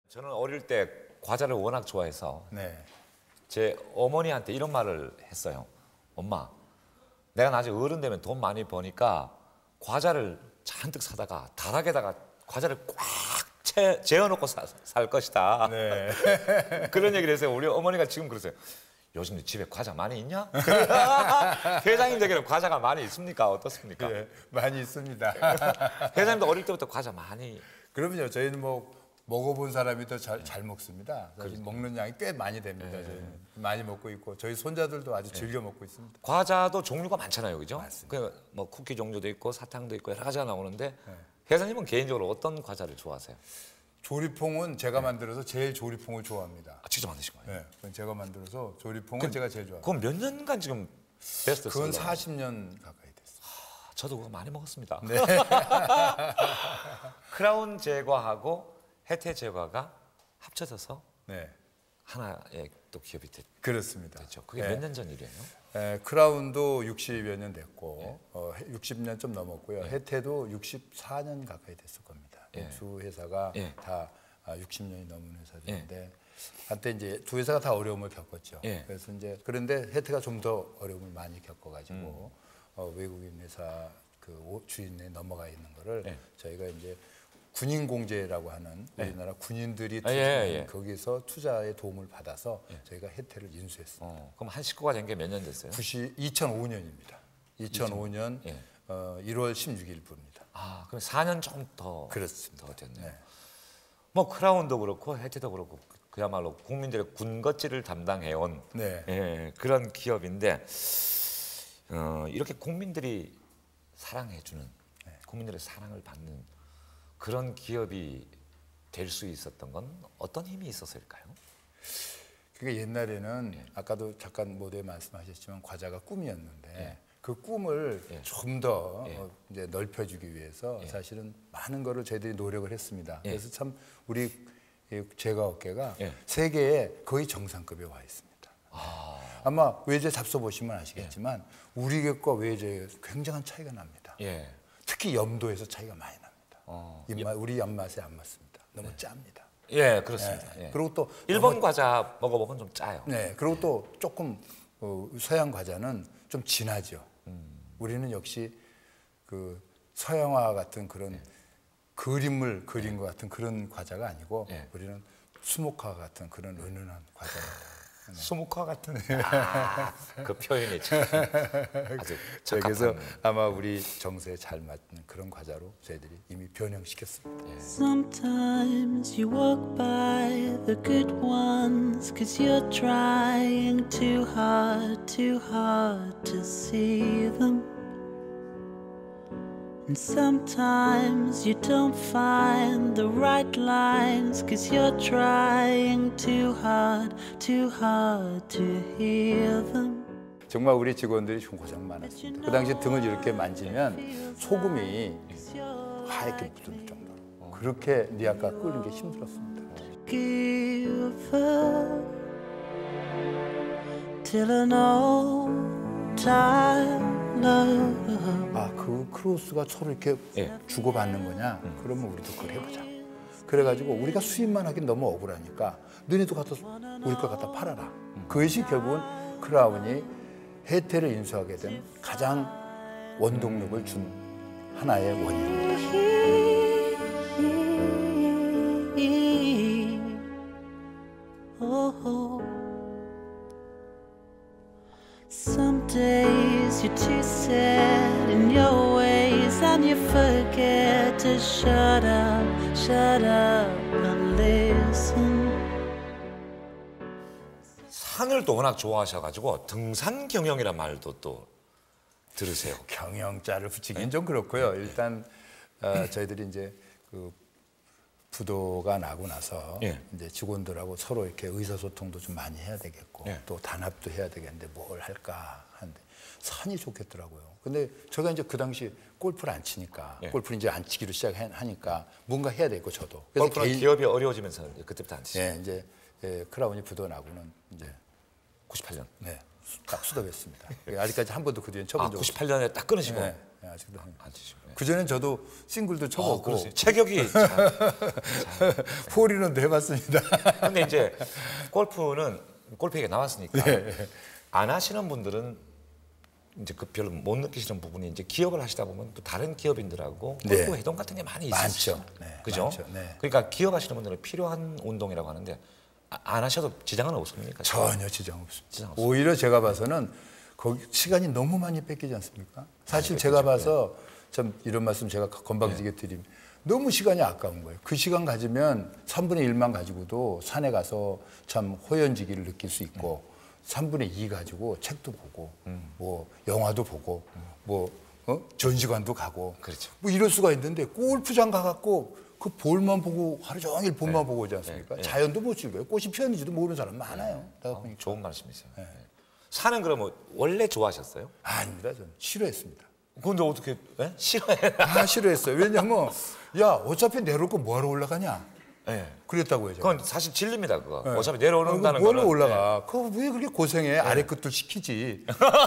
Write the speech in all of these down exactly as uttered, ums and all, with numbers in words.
저는 어릴 때 과자를 워낙 좋아해서 네. 제 어머니한테 이런 말을 했어요. 엄마, 내가 나중에 어른 되면 돈 많이 버니까 과자를 잔뜩 사다가 다락에다가 과자를 꽉 채, 재워놓고 사, 살 것이다. 네. 그런 얘기를 했어요. 우리 어머니가 지금 그러세요. 요즘 집에 과자 많이 있냐? 회장님에게는 과자가 많이 있습니까? 어떻습니까? 네, 많이 있습니다. 회장님도 어릴 때부터 과자 많이. 그럼요. 저희는 뭐 먹어본 사람이 더 잘 잘 먹습니다. 사실 먹는 양이 꽤 많이 됩니다. 네. 저희는 많이 먹고 있고 저희 손자들도 아주 즐겨 먹고 있습니다. 과자도 종류가 많잖아요, 그죠? 맞습니다. 그 뭐 쿠키 종류도 있고 사탕도 있고 여러 가지가 나오는데 네. 회장님은 개인적으로 어떤 과자를 좋아하세요? 조리퐁은 제가 만들어서 제일 조리퐁을 좋아합니다. 아, 직접 만드신 거예요? 네, 그건 제가 만들어서 조리퐁은 제가 제일 좋아합니다. 그건 몇 년간 지금 베스트 그건 셀러? 사십 년 가까이 됐어요. 저도 그거 많이 먹었습니다. 네. 크라운 제과하고 혜태 제과가 합쳐져서 네, 하나의 또 기업이 됐, 그렇습니다. 됐죠. 그게 네. 몇 년 전 일이에요? 에, 크라운도 육십여 년 됐고 네. 어, 육십 년 좀 넘었고요. 네. 혜태도 육십사 년 가까이 됐을 겁니다. 네. 두 회사가 네. 다 아, 육십 년이 넘은 회사들인데 한때 이제 두 회사가 다 어려움을 겪었죠. 네. 그래서 이제 그런데 혜태가 좀 더 어려움을 많이 겪어가지고 음. 어, 외국인 회사 그 오- 주인에 넘어가 있는 거를 네. 저희가 이제 군인공제라고 하는 우리나라 군인들이 아, 예, 투자하는 예. 거기서 투자의 도움을 받아서 저희가 혜태를 인수했습니다. 어, 그럼 한 식구가 된 게 몇 년 됐어요? 이천오 년입니다. 이천오 년 예. 어, 일월 십육일부입니다. 아, 그럼 사 년 조금 더, 그렇습니다. 더 됐네요. 네. 뭐 크라운도 그렇고 혜태도 그렇고 그야말로 국민들의 군것질을 담당해온 네. 예, 그런 기업인데 어, 이렇게 국민들이 사랑해주는 국민들의 사랑을 받는 그런 기업이 될 수 있었던 건 어떤 힘이 있어서일까요? 그게 옛날에는 예. 아까도 잠깐 모두에 말씀하셨지만 과자가 꿈이었는데 예. 그 꿈을 예. 좀 더 예. 어, 이제 넓혀주기 위해서 예. 사실은 많은 거를 저희들이 노력을 했습니다. 예. 그래서 참 우리 이 제과업계가 예. 세계에 거의 정상급에 와 있습니다. 아, 아마 외제 잡숴 보시면 아시겠지만 우리 객과 외제에 굉장한 차이가 납니다. 예. 특히 염도에서 차이가 많이 납니다. 어, 입맛, 우리 입맛에 안 맞습니다. 너무 짭니다. 예, 그렇습니다. 네. 예. 그리고 또 일본 너무- 과자 먹어보면 좀 짜요. 네, 그리고 또 조금 어, 서양 과자는 좀 진하죠. 우리는 역시 그 서양화 같은 그런 그림을 그린 것 같은 그런 과자가 아니고 네. 우리는 수목화 같은 그런 은은한 과자. 수묵화 같은 아, 그 표현이 참 아주 네, 그래서 적합한. 아마 우리 정서에 잘 맞는 그런 과자로 저희들이 이미 변형시켰습니다. Sometimes you walk by the good ones, 'cause you're trying too hard, too hard to see them. And sometimes you don't find the right lines, 'cause you're trying too hard, too hard to hear them. 정말 우리 직원들이 좀 고생 많았습니다. 그 당시 등을 이렇게 만지면 소금이 하얗게 묻을 정도로 그렇게 니아까 끓는 게 힘들었습니다. Give up till an old time love. 아, 그 크로스가 서로 이렇게 예. 주고받는 거냐? 그러면 우리도 그걸 해보자. 그래가지고 우리가 수입만 하긴 너무 억울하니까 너네도 갖다 우리 걸 갖다 팔아라. 그것이 결국은 크라운이 혜태를 인수하게 된 가장 원동력을 준 하나의 원인입니다. Oh, some days you're too set in your ways and you forget to shut up, shut up and listen. 산을 또 워낙 좋아하셔가지고 등산 경영이란 말도 또 들으세요. 경영자를 붙이기는 좀 그렇고요. 일단 어, 저희들이 이제 그 부도가 나고 나서 예. 이제 직원들하고 서로 이렇게 의사소통도 좀 많이 해야 되겠고 예. 또 단합도 해야 되겠는데 뭘 할까 하는데 산이 좋겠더라고요. 근데 제가 이제 그 당시 골프를 안 치니까 예. 골프를 이제 안 치기로 시작하니까 뭔가 해야 되고 저도 그래서 골프는 개인- 기업이 어려워지면서 그때부터 안 치죠. 예, 이제 예, 크라운이 부도 나고는 이제 구십팔 년. 네, 딱 수dob했습니다. 아직까지 한 번도 그 뒤엔 쳐본 아, 적 없어요. 구십팔 년에 딱 끊으시고. 네. 예, 아직도 안 치시고. 예. 그 전엔 저도 싱글도 어, 쳐봤고 그렇습니다. 체격이 잘, 잘. 폴이런도 해봤습니다. 근데 이제 골프는 골프 얘기 나왔으니까 네. 안 하시는 분들은 이제 그 별로 못 느끼시는 부분이 이제 기업을 하시다 보면 또 다른 기업인들하고 네. 골프 회동 같은 게 많이 많죠. 있으시죠. 네, 그죠? 많죠. 네. 그러니까 기업 하시는 분들은 필요한 운동이라고 하는데 아, 안 하셔도 지장은 없습니까? 전혀 지장 없습니다. 지장 없습니다. 오히려 제가 봐서는 거기 시간이 너무 많이 뺏기지 않습니까? 사실 많이 제가 뺏기죠. 봐서 참 이런 말씀 제가 건방지게 드리면 너무 시간이 아까운 거예요. 그 시간 가지면 삼분의 일만 가지고도 산에 가서 참 호연지기를 느낄 수 있고 삼분의 이 가지고 책도 보고 뭐 영화도 보고 뭐 어? 전시관도 가고 그렇죠. 뭐 이럴 수가 있는데 골프장 가갖고 그 볼만 보고 하루 종일 볼만 보고 오지 않습니까? 네. 자연도 못 즐겨요. 꽃이 피었는지도 모르는 사람 많아요. 다 아, 보니까. 좋은 말씀이세요. 네. 산은 그러면 원래 좋아하셨어요? 아닙니다. 저는 싫어했습니다. 근데 어떻게 예? 싫어해? 다 싫어했어요. 왜냐면 야 어차피 내려올 거 뭐하러 올라가냐? 네. 그랬다고요. 제가. 그건 사실 진리입니다. 그거. 네. 어차피 내려오는다는 뭘로 거는 올라가? 그거 왜 그렇게 고생해? 아래 끝도 시키지.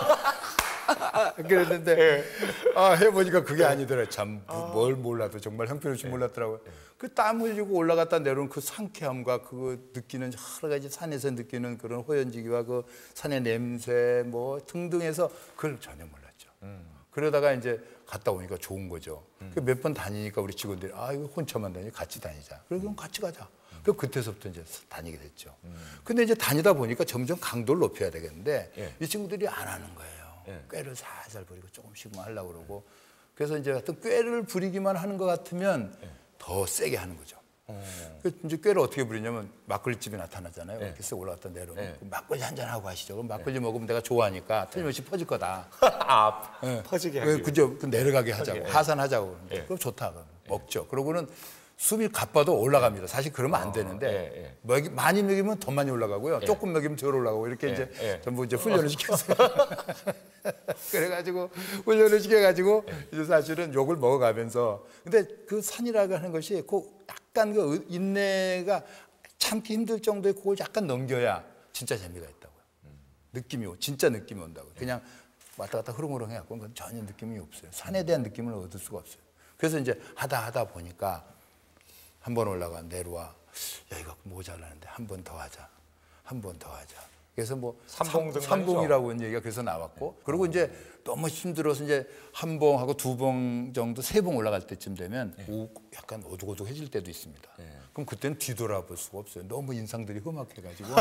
그랬는데 아 해보니까 그게 아니더라. 참 뭘 몰라도 정말 형편없이 몰랐더라고요. 그 땀 흘리고 올라갔다 내려온 그 상쾌함과 그거 느끼는 여러 가지 산에서 느끼는 그런 호연지기와 그 산의 냄새 뭐 등등해서 그걸 전혀 몰랐죠. 그러다가 이제 갔다 오니까 좋은 거죠. 몇 번 다니니까 우리 직원들이 아 이거 혼자만 다니 같이 다니자. 그래서 그럼 같이 가자. 그 그때서부터 이제 다니게 됐죠. 근데 이제 다니다 보니까 점점 강도를 높여야 되겠는데 예. 이 친구들이 안 하는 거예요. 예. 꾀를 살살 부리고 조금씩만 하려고 그러고 그래서 이제 하여튼 꾀를 부리기만 하는 것 같으면 더 세게 하는 거죠. 그 이제 꾀를 어떻게 부리냐면 막걸리집에 나타나잖아요. 예. 이렇게 쓱 올라갔다 내려오면 예. 그 막걸리 한잔 하고 가시죠. 그럼 막걸리 먹으면 내가 좋아하니까 틀림없이 퍼질 거다. 아, 예. 퍼지게 그, 하기 그죠? 그 내려가게 하자고 퍼지게, 예. 하산하자고 그러는데 예. 그럼 좋다. 그럼 먹죠. 그러고는 숨이 가빠도 올라갑니다. 사실 그러면 안 되는데 예, 예. 먹이, 많이 먹이면 더 많이 올라가고요. 조금 먹이면 덜 올라가고 이렇게 예, 이제 예. 전부 이제 훈련을 시켰어요. 그래가지고 훈련을 시켜가지고 이제 사실은 욕을 먹어가면서 근데 그 산이라고 하는 것이 그 약간 그 인내가 참기 힘들 정도의 그걸 약간 넘겨야 진짜 재미가 있다고요. 느낌이 오, 진짜 느낌이 온다고요. 그냥 왔다 갔다 흐릉흐릉 해갖고 그건 전혀 느낌이 없어요. 산에 대한 느낌을 얻을 수가 없어요. 그래서 이제 하다 하다 보니까 한 번 올라가 내려와. 야 이거 모자라는데 한 번 더 하자. 한 번 더 하자. 그래서 뭐 삼봉 등반이죠? 삼봉이라고 하는 얘기가 그래서 나왔고 그리고 이제 너무 힘들어서 이제 한 봉하고 두 봉 정도 세 봉 올라갈 때쯤 되면 오, 약간 오독오독해질 때도 있습니다. 그럼 그때는 뒤돌아볼 수가 없어요. 너무 인상들이 험악해가지고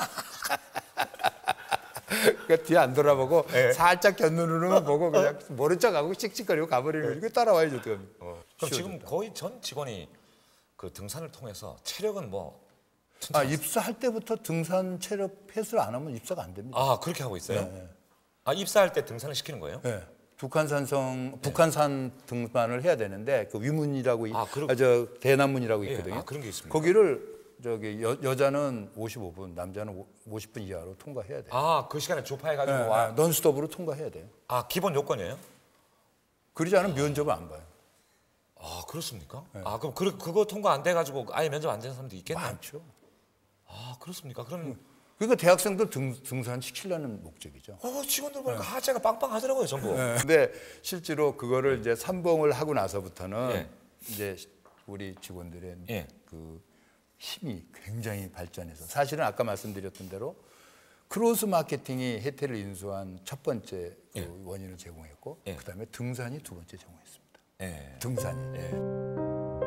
그러니까 뒤에 안 돌아보고 살짝 곁눈으로만 보고 그냥 모른 척하고 씩씩거리고 가버리는 거지. 그 따라와야죠. 어떡합니까? 그럼 지금 거의 전 직원이 그 등산을 통해서 체력은 뭐 아, 입사할 때부터 등산 체력 패스를 안 하면 입사가 안 됩니다. 아 그렇게 하고 있어요? 네. 아 입사할 때 등산을 시키는 거예요? 네. 북한산성, 북한산 등반을 해야 되는데 그 위문이라고 이- 아, 그러- 아, 저 대남문이라고 예, 있거든요. 아, 그런 게 있습니까? 거기를 저기 여, 여자는 오십오 분, 남자는 오- 오십 분 이하로 통과해야 돼요. 아 그 시간에 조파해가지고 네, 와. 아, 넌스톱으로 통과해야 돼요. 아 기본 요건이에요? 그러지 않으면 면접을 안 봐요. 아 그렇습니까? 아 그럼 그, 그거 통과 안 돼가지고 아예 면접 안 되는 사람도 있겠네요. 많죠. 아 그렇습니까? 그럼 그러니까 대학생들 등, 등산 시키려는 목적이죠. 어 직원들 보니까 하체가 빵빵하더라고요 전부. 네. 근데 실제로 그거를 이제 삼봉을 하고 나서부터는 예. 이제 우리 직원들의 예. 그 힘이 굉장히 발전해서 사실은 아까 말씀드렸던 대로 크로스 마케팅이 혜태를 인수한 첫 번째 그 예. 원인을 제공했고 예. 그다음에 등산이 두 번째 제공했습니다. 예. 등산이. 예.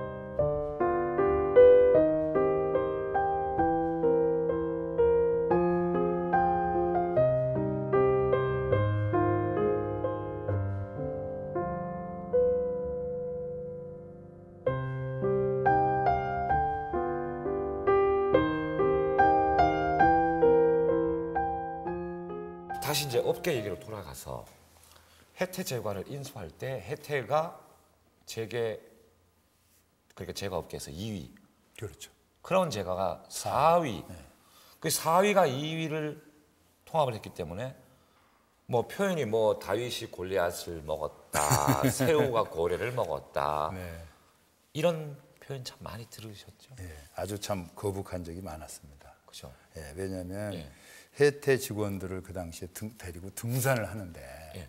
다시 이제 업계 얘기로 돌아가서 혜태 제과를 인수할 때 혜태가 재계 그러니까 제과 업계에서 이 위, 그렇죠. 크라운 제과가 사 위. 그 사 위가 이 위를 통합을 했기 때문에 뭐 표현이 뭐 다윗이 골리앗을 먹었다, 새우가 고래를 먹었다 네. 이런 표현 참 많이 들으셨죠? 예, 아주 참 거북한 적이 많았습니다. 그렇죠? 예, 왜냐하면 예. 혜태 직원들을 그 당시에 등, 데리고 등산을 하는데 예.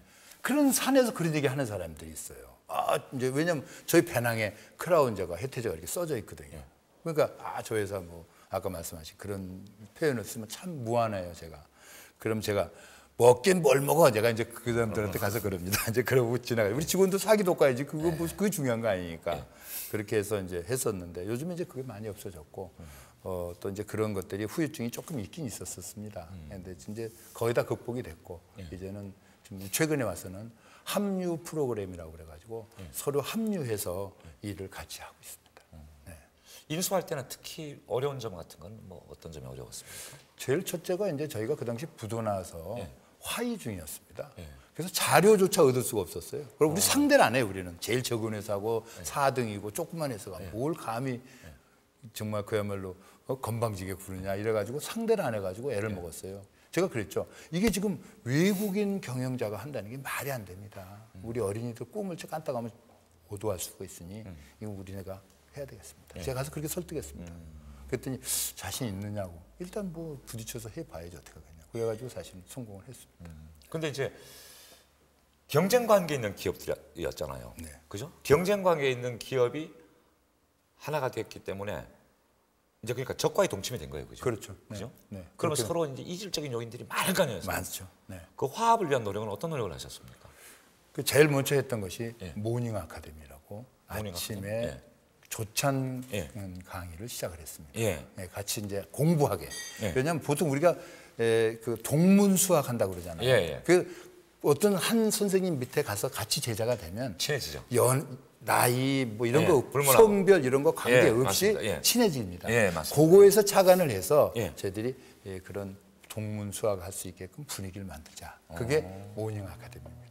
그런 산에서 그런 얘기 하는 사람들이 있어요. 아, 이제 왜냐면 저희 배낭에 크라운저가 혜태제가 이렇게 써져 있거든요. 그러니까 아, 저 회사 뭐 아까 말씀하신 그런 표현을 쓰면 참 무안해요, 제가. 그럼 제가 먹긴 뭘 먹어. 제가 이제 그 사람들한테 가서 그럽니다. 이제 그러고 지나가요. 우리 직원도 사기도 가야지. 그거 뭐 그게 중요한 거 아니니까. 그렇게 해서 이제 했었는데 요즘에 이제 그게 많이 없어졌고 어, 또 이제 그런 것들이 후유증이 조금 있긴 있었었습니다. 근데 이제 거의 다 극복이 됐고 이제는 좀 최근에 와서는 합류 프로그램이라고 그래가지고 서로 합류해서 일을 같이 하고 있습니다. 네. 인수할 때는 특히 어려운 점 같은 건 뭐 어떤 점이 어려웠습니까? 제일 첫째가 이제 저희가 그 당시 부도 나서 예. 화의 중이었습니다. 예. 그래서 자료조차 얻을 수가 없었어요. 그리고 우리 상대를 안 해요, 우리는. 제일 적은 회사고 예. 사 등이고 조그만 회사가 뭘 감히 정말 그야말로 어, 건방지게 구르냐 이래가지고 상대를 안 해가지고 애를 먹었어요. 제가 그랬죠. 이게 지금 외국인 경영자가 한다는 게 말이 안 됩니다. 우리 어린이들 꿈을 깐딱하면 오도할 수가 있으니 이거 우리네가 해야 되겠습니다. 제가 가서 그렇게 설득했습니다. 그랬더니 자신 있느냐고. 일단 뭐 부딪혀서 해봐야지 어떻게 하겠냐. 그래가지고 사실 성공을 했습니다. 근데 이제 경쟁 관계에 있는 기업들이었잖아요. 네. 그죠? 경쟁 관계에 있는 기업이 하나가 됐기 때문에 이제 그러니까 적과의 동침이 된 거예요. 그죠? 그렇죠. 네. 그죠? 네. 그러면 그렇게 서로 이제 이질적인 요인들이 많을 거 아니에요. 많죠. 네. 그 화합을 위한 노력은 어떤 노력을 하셨습니까? 그 제일 먼저 했던 것이 예. 모닝 아카데미라고 모닝 아침에 아카데미? 예. 조찬 예. 강의를 시작을 했습니다. 예. 네, 같이 이제 공부하게. 예. 왜냐하면 보통 우리가 에, 그 동문 수학 한다고 그러잖아요. 예, 예. 그 어떤 한 선생님 밑에 가서 같이 제자가 되면 친해지죠. 연 나이 뭐 이런 예, 거 불문하고. 성별 이런 거 관계 예, 없이 맞습니다. 예. 친해집니다. 예, 맞습니다. 그거에서 착안을 해서 예. 저희들이 예, 그런 동문 수학 할 수 있게끔 분위기를 만들자. 그게 어. 모닝 아카데미입니다.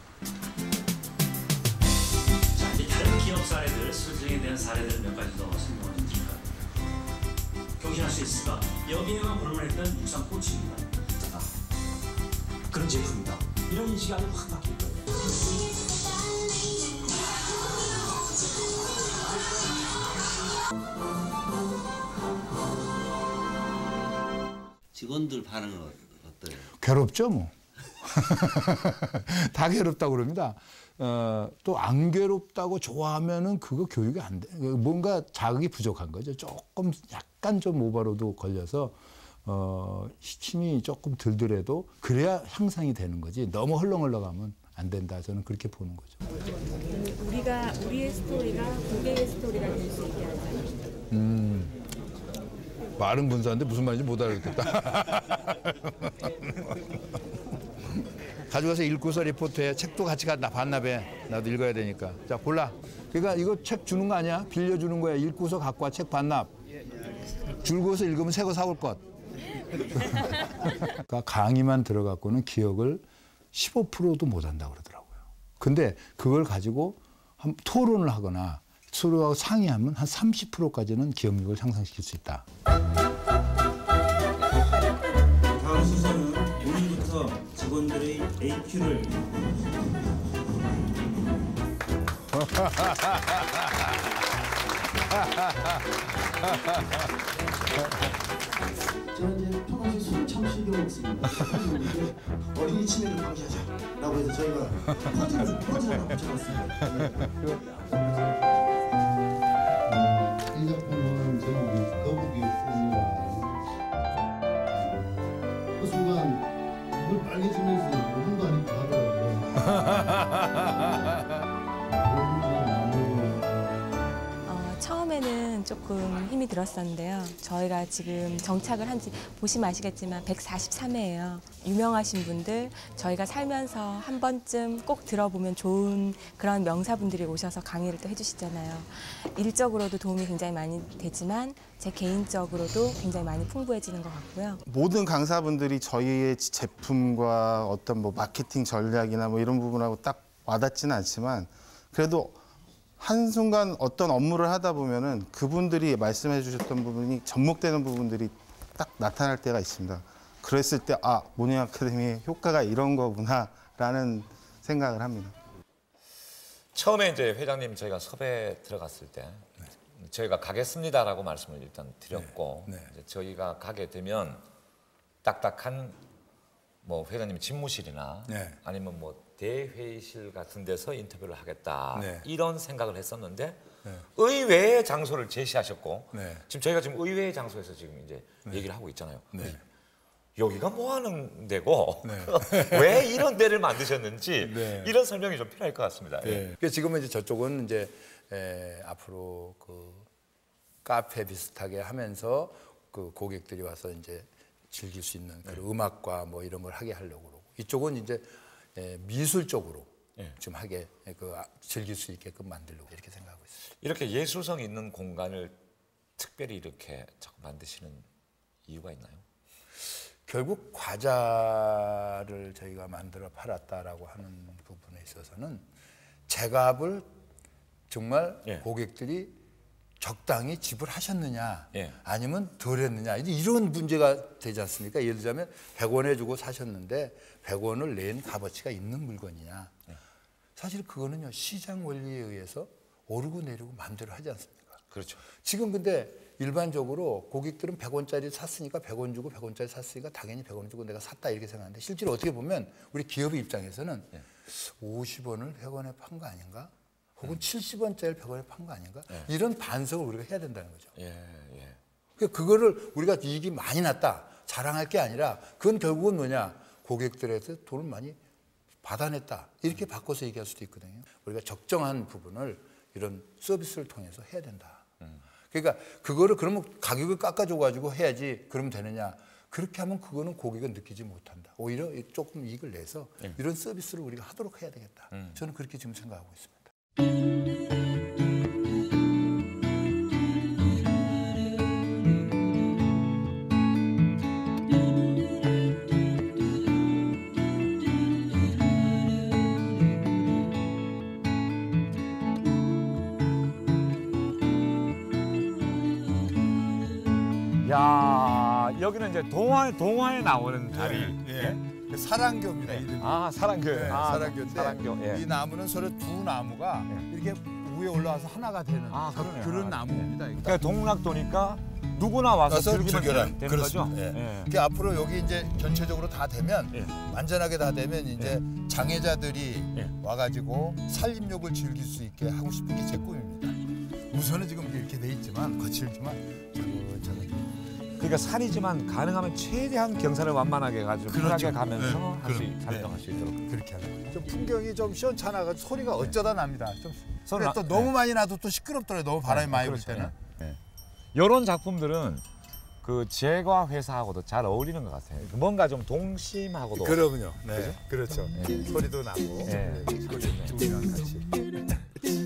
자, 이제 다른 기업 사례들, 설정에 대한 사례들 몇 가지 더 설명을 드릴까요? 경신할 수 있을까? 여기에만 불문했던 육상 코치입니다. 자, 그런 제품이다. 이런 인식이 아주 확 바뀔 거예요. 직원들 반응은 어- 어때요? 괴롭죠, 뭐. 다 괴롭다고 그럽니다. 어, 또 안 괴롭다고 좋아하면은 그거 교육이 안 돼. 뭔가 자극이 부족한 거죠. 조금 약간 좀 오버로도 걸려서 어, 힘이 조금 들더라도 그래야 향상이 되는 거지. 너무 헐렁헐렁하면 안 된다. 저는 그렇게 보는 거죠. 우리가 우리의 스토리가 고객의 스토리가 될 수 있게 하자. 말은 분수한데 무슨 말인지 못 알아듣겠다. 가져가서 읽고서 리포트해. 책도 같이 가, 나 반납해. 나도 읽어야 되니까. 자, 골라. 그러니까 이거 책 주는 거 아니야? 빌려주는 거야. 읽고서 갖고 와. 책 반납. 줄고서 읽으면 새 거 사올 것. 그러니까 강의만 들어갖고는 기억을 십오 퍼센트도 못 한다고 그러더라고요. 근데 그걸 가지고 한 토론을 하거나 서로하고 상의하면 한 삼십 퍼센트까지는 기억력을 향상시킬 수 있다. 다음 순서는 오늘부터 직원들의 에이큐를 저는 이제 평상시 술을 참 즐겨 먹습니다. 그런데 어린이 치매를 방지하자라고 해서 저희가 퍼즐을 퍼즐 하나 붙여놨습니다. 이 작품은 제목이 거북이 꿈이라. 그 순간 눈을 빨개지면서 눈도 아니고 하더라고요. 어, 처음에는 조금 힘이 들었었는데요. 저희가 지금 정착을 한지 보시면 아시겠지만 백사십삼 회예요. 유명하신 분들, 저희가 살면서 한 번쯤 꼭 들어보면 좋은 그런 명사분들이 오셔서 강의를 또 해주시잖아요. 일적으로도 도움이 굉장히 많이 되지만 제 개인적으로도 굉장히 많이 풍부해지는 것 같고요. 모든 강사분들이 저희의 제품과 어떤 뭐 마케팅 전략이나 뭐 이런 부분하고 딱 와닿지는 않지만 그래도 한순간 어떤 업무를 하다 보면은 그분들이 말씀해 주셨던 부분이 접목되는 부분들이 딱 나타날 때가 있습니다. 그랬을 때 아, 모닝 아카데미의 효과가 이런 거구나라는 생각을 합니다. 처음에 이제 회장님 저희가 섭외 들어갔을 때 저희가 가겠습니다라고 말씀을 일단 드렸고 네, 네. 이제 저희가 가게 되면 딱딱한 뭐 회장님 집무실이나 네. 아니면 뭐 대회의실 같은 데서 인터뷰를 하겠다 네. 이런 생각을 했었는데 네. 의외의 장소를 제시하셨고 네. 지금 저희가 지금 의외의 장소에서 지금 이제 얘기를 하고 있잖아요. 네. 여기가 뭐 하는 데고 네. 왜 이런 데를 만드셨는지 네. 이런 설명이 좀 필요할 것 같습니다. 네. 그러니까 지금은 이제 저쪽은 이제 에, 앞으로 그 카페 비슷하게 하면서 그 고객들이 와서 이제 즐길 수 있는 그런 네. 음악과 뭐 이런 걸 하게 하려고 그러고 이쪽은 이제 에, 미술적으로 네. 좀 하게 그 아, 즐길 수 있게끔 만들려고 이렇게 생각하고 있습니다. 이렇게 예술성 있는 공간을 특별히 이렇게 자꾸 만드시는 이유가 있나요? 결국 과자를 저희가 만들어 팔았다라고 하는 부분에 있어서는 제값을 정말 예. 고객들이 적당히 지불하셨느냐 예. 아니면 덜 했느냐 이제 이런 문제가 되지 않습니까? 예를 들자면 백 원에 주고 사셨는데 백 원을 낸 값어치가 있는 물건이냐. 예. 사실 그거는요 시장 원리에 의해서 오르고 내리고 마음대로 하지 않습니까? 그렇죠. 지금 근데 일반적으로 고객들은 백 원짜리 샀으니까 백 원 주고 백 원짜리 샀으니까 당연히 백 원 주고 내가 샀다 이렇게 생각하는데 실제로 어떻게 보면 우리 기업의 입장에서는 예. 오십 원을 백 원에 판 거 아닌가? 혹은 칠십 원짜리를 백 원에 판 거 아닌가? 예. 이런 반성을 우리가 해야 된다는 거죠. 예, 예. 그러니까 그거를 우리가 이익이 많이 났다 자랑할 게 아니라 그건 결국은 뭐냐 고객들에서 돈을 많이 받아냈다 이렇게 바꿔서 얘기할 수도 있거든요. 우리가 적정한 부분을 이런 서비스를 통해서 해야 된다. 그러니까 그거를 그러면 가격을 깎아줘 가지고 해야지 그러면 되느냐? 그렇게 하면 그거는 고객은 느끼지 못한다. 오히려 조금 이익을 내서 이런 서비스를 우리가 하도록 해야 되겠다. 저는 그렇게 지금 생각하고 있습니다. 야 여기는 이제 동화 동화에 나오는 다리. 예. 사랑교입니다. 이름이. 아 사랑교. 네, 아, 사랑교인데 사랑교. 예. 이 나무는 서로 두 나무가 이렇게 위에 올라와서 하나가 되는 아, 그러네요. 그런 아, 나무입니다. 그러니까 동락도니까 누구나 와서 와서 즐기면 즐겨라. 되는 그렇습니다. 거죠. 예. 예. 그게 앞으로 여기 이제 전체적으로 다 되면 예. 완전하게 다 되면 이제 장애자들이 예. 와가지고 산림욕을 즐길 수 있게 하고 싶은 게 제 꿈입니다. 우선은 지금 이렇게 돼 있지만 거칠지만 차근차근. 그러니까 산이지만 가능하면 최대한 경사를 완만하게 해가지고 그렇죠. 편하게 가면서 네, 할 수 그럼, 산정할 수 있도록. 그렇게 하는 거죠. 좀 풍경이 좀 시원찮아가지고 소리가 어쩌다 납니다. 좀 소리 근데 또 나- 너무 네. 많이 나도 또 시끄럽더라고요. 너무 바람이 많이 불 그렇죠. 때는. 이런 작품들은 그 제과 회사하고도 잘 어울리는 것 같아요. 뭔가 좀 동심하고도. 그럼요. 네, 그렇죠. 소리도 나고 네. 네, 소리 두이랑 같이.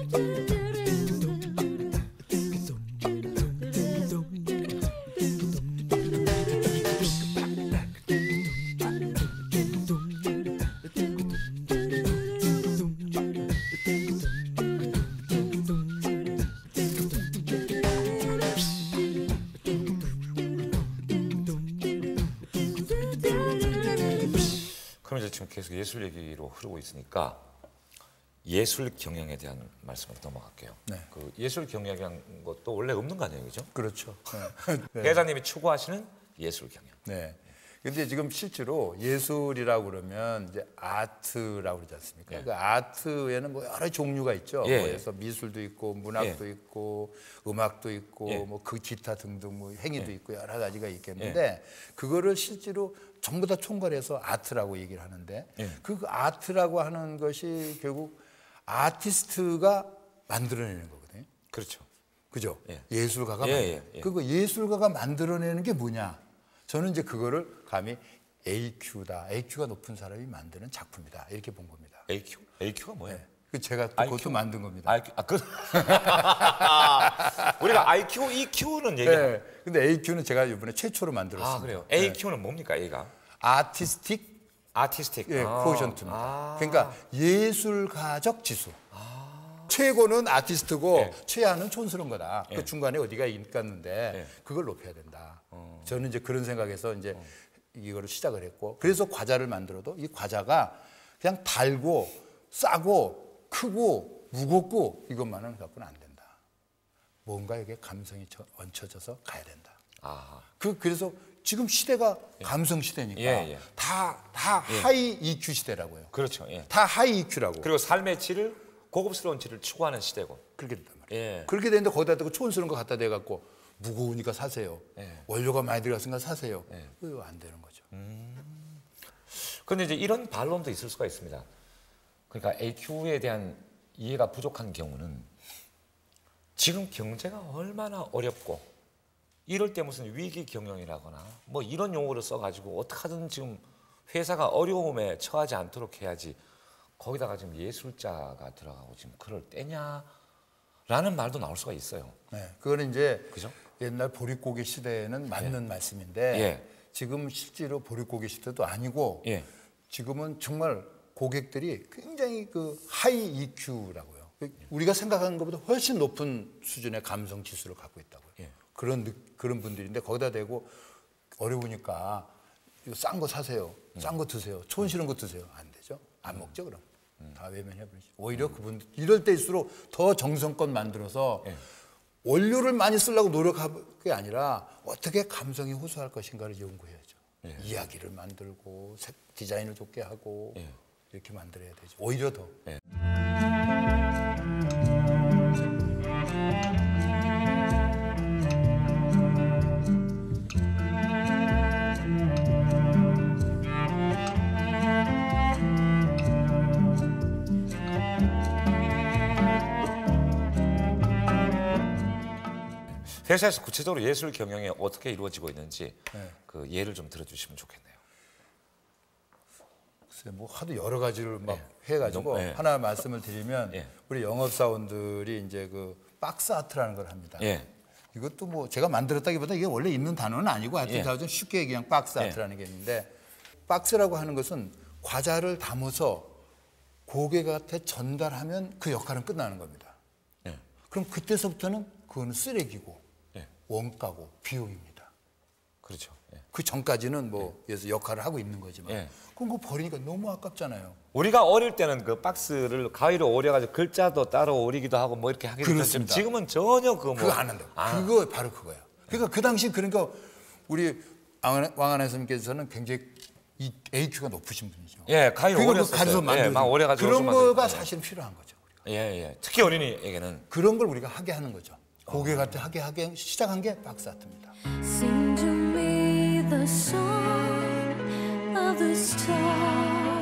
그럼 이제 지금 계속 예술 얘기로 흐르고 있으니까 예술 경영에 대한 말씀을 넘어갈게요. 네. 그 예술 경영이라는 것도 원래 없는 거 아니에요, 그죠? 그렇죠. 네. 네. 회장님이 추구하시는 예술 경영. 네. 근데 지금 실제로 예술이라고 그러면 이제 아트라고 그러지 않습니까? 예. 그 아트에는 뭐 여러 종류가 있죠. 예. 뭐 그래서 미술도 있고 문학도 예. 있고 음악도 있고 예. 뭐 그 기타 등등 뭐 행위도 있고 여러 가지가 있겠는데 그거를 실제로 전부 다 총괄해서 아트라고 얘기를 하는데 예. 그 아트라고 하는 것이 결국 아티스트가 만들어내는 거거든요. 그렇죠. 그죠? 예. 예술가가 예, 만들- 예, 예. 그거 예술가가 만들어내는 게 뭐냐? 저는 이제 그거를 감히 에이큐다. 에이큐가 높은 사람이 만드는 작품이다. 이렇게 본 겁니다. 에이큐? 에이큐가 뭐예요? 그 제가 또 아이큐? 그것도 만든 겁니다. 아이큐, 아, 그. 우리가 아이큐, 이큐는 얘기. 네. 근데 에이큐는 제가 이번에 최초로 만들었습니다. 아, 그래요? 네. 에이큐는 뭡니까, A가? 아티스틱 아티스틱. 예, 아. 코션트입니다. 아. 그러니까 예술가적 지수. 최고는 아티스트고 예. 최하는 촌스러운 거다. 예. 그 중간에 어디가 있겠는데 예. 그걸 높여야 된다. 어. 저는 이제 그런 생각에서 이제 이거를 시작을 했고 그래서 과자를 만들어도 이 과자가 그냥 달고 싸고 크고 무겁고 이것만은 갖고는 안 된다. 뭔가 이게 감성이 저- 얹혀져서 가야 된다. 아. 그 그래서 지금 시대가 감성 시대니까 예, 예. 다, 다 하이 이큐 시대라고요. 그렇죠. 예. 다 하이 이큐라고. 그리고 삶의 질을 고급스러운 질을 추구하는 시대고. 그렇게 된단 말이에요. 예. 그렇게 되는데 거기다 대고 촌스러운 거 갖다 대갖고 무거우니까 사세요. 예. 원료가 많이 들어갔으니까 사세요. 예. 그거 안 되는 거죠. 그런데 이제 이런 반론도 있을 수가 있습니다. 그러니까 에이큐에 대한 이해가 부족한 경우는 지금 경제가 얼마나 어렵고 이럴 때 무슨 위기 경영이라거나 뭐 이런 용어를 써가지고 어떻게든 지금 회사가 어려움에 처하지 않도록 해야지 거기다가 지금 예술자가 들어가고 지금 그럴 때냐라는 말도 나올 수가 있어요. 네, 그거는 이제 그죠? 옛날 보릿고개 시대에는 맞는 예. 말씀인데 예. 지금 실제로 보릿고개 시대도 아니고 예. 지금은 정말 고객들이 굉장히 그 하이 이큐라고요. 우리가 생각하는 것보다 훨씬 높은 수준의 감성 지수를 갖고 있다고요. 예. 그런 느- 그런 분들인데 거기다 대고 어려우니까 이거 싼 거 사세요. 싼 거 드세요. 촌스러운 거 드세요. 안 되죠. 안 먹죠 그럼. 다 외면해버리죠. 오히려 그분들 이럴 때일수록 더 정성껏 만들어서 예. 원료를 많이 쓰려고 노력할 게 아니라 어떻게 감성이 호소할 것인가를 연구해야죠. 예. 이야기를 만들고 색, 디자인을 좋게 하고 예. 이렇게 만들어야 되죠. 오히려 더. 예. 회사에서 구체적으로 예술 경영이 어떻게 이루어지고 있는지 네. 그 예를 좀 들어주시면 좋겠네요. 글쎄 뭐 하도 여러 가지를 막 예. 해가지고 너무, 예. 하나 말씀을 드리면 예. 우리 영업사원들이 이제 그 박스 아트라는 걸 합니다. 예. 이것도 뭐 제가 만들었다기보다 이게 원래 있는 단어는 아니고 하여튼 예. 다 좀 쉽게 얘기하면 박스 예. 아트라는 게 있는데 박스라고 하는 것은 과자를 담아서 고객한테 전달하면 그 역할은 끝나는 겁니다. 예. 그럼 그때서부터는 그거는 쓰레기고 예. 원가고 비용입니다. 그렇죠. 예. 그 전까지는 뭐 그래서 역할을 하고 있는 거지만 예. 그럼 그거 버리니까 너무 아깝잖아요. 우리가 어릴 때는 그 박스를 가위로 오려가지고 글자도 따로 오리기도 하고 뭐 이렇게 하기도 했지만 그렇습니다. 지금은 전혀 그거 뭐 그거 안 한다고. 아. 그거 바로 그거야. 그러니까 그 당시 그러니까 우리 왕안- 왕안의 스님께서는 굉장히 이 에이큐가 높으신 분이죠. 예, 가위로 그거 오렸었어요. 가져서 예, 만들어서 막 오려가지고 그런 만들고. 거가 예. 사실 필요한 거죠. 우리가. 예, 예. 특히 어린이에게는 그런 걸 우리가 하게 하는 거죠. 고객한테 하게 하게 시작한 게 박스 아트입니다. Sing to me the song of the stars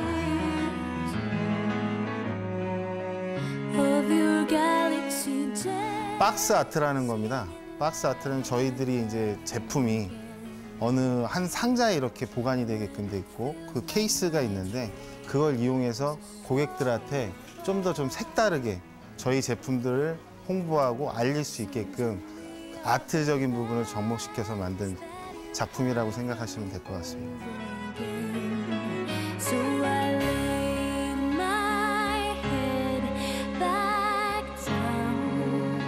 of your galaxy day. 박스 아트라는 겁니다. 박스 아트는 저희들이 이제 제품이 어느 한 상자에 이렇게 보관이 되게끔 돼 있고 그 케이스가 있는데 그걸 이용해서 고객들한테 좀 더 좀 색다르게 저희 제품들을 홍보하고 알릴 수 있게끔 아트적인 부분을 접목시켜서 만든 작품이라고 생각하시면 될 것 같습니다. So I lay my head back down